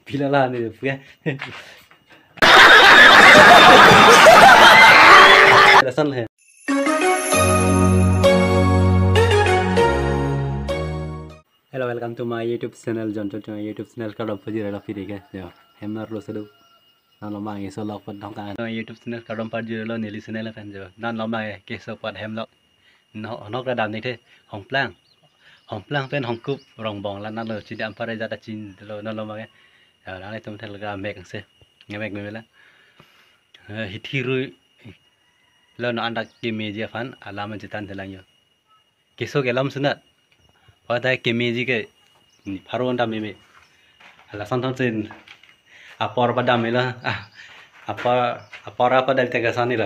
Pilala ni punya. Rasan lah. Hello, welcome to my YouTube channel. John to my YouTube channel. Kalau pergi ada video kan? Ya, hemar lo sedu. Nan lama ini solok pun dong kan. YouTube channel kalau pergi lo nili channel lah kan je. Nan lama ini kesok pun hemlok. Nokระดับนี้ที่ห้องplangเป็นห้องคุบรองบองแล้วนั่นเลยจีนอัมพาร์จัดจีนเรานั่นเรามาไงแล้วในตัวมันเราก็เมกเสียเงี้ยเมกไม่เป็นแล้วฮิตที่รู้แล้วนั่นอันดักเกมจีฟันอาลามันจะตันเท่าไหร่อยู่กิโซเกลัมสุนัตเพราะแต่เกมจีก็พารุนดำไม่แล้วสันทอนจีนอัปปอร์ปัดดำไม่ละอัปปอร์ปัดได้แต่ก็สันนี่ละ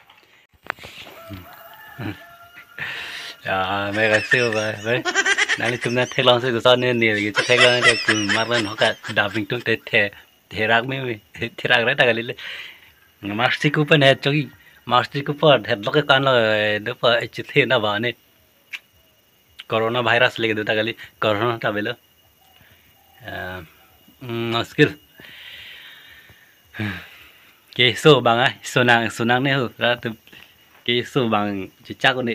mereka siapa, nanti cuma telang sih kesana ni, gitu telang dia kemarin hokat dubbing tu terak me, terak rata kali le, master kupon head coki, master kupon head loke kan lo, depa icit na bane, corona virus lagi tu kali, corona tak bela, skill, keso bang ah, sunang ni tu, rata keso bang cicak ni.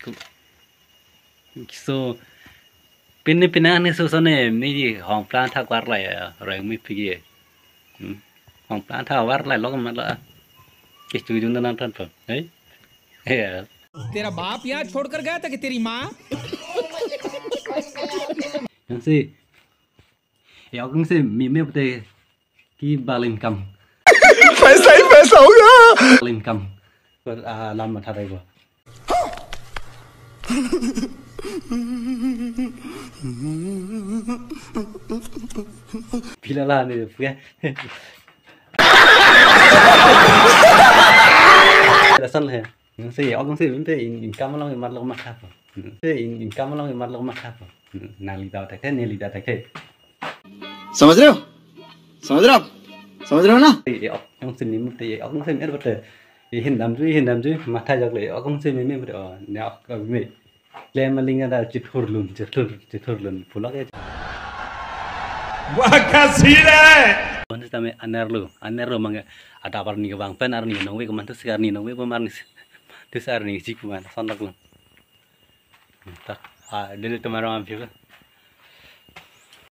So, pindah ni susahnya ni hong plan thak war lai, orang mi pergi, hong plan thak war lai, logo malah, kisah junda nanti pun, तेरा बाप यहाँ छोड़कर गया था कि तेरी माँ? yang si, yang kan si mimi betul, ki balin kam, पैसा होगा balin kam, lama thak ada. Pilala ni punya. Rasan lah. Saya orang saya minta income long imat long mak apa. Saya income long imat long mak apa. Nali dah tak nali dah tak. समझ रहे हो ना Yang seni mesti orang seni ada betul. Hindam tu mata jaga le. Orang seni memang betul. Ni aku ni. Lemaling ada ceturlun, pulang aja. Wah kasih. Mana sampai anerlu mangga ada apa ni kebang pen arni nongwe keman tu sekarang ni nongwe pemarni tu sekarang ni sih kuman sandak lu. Tak, dulu tu marah ambil.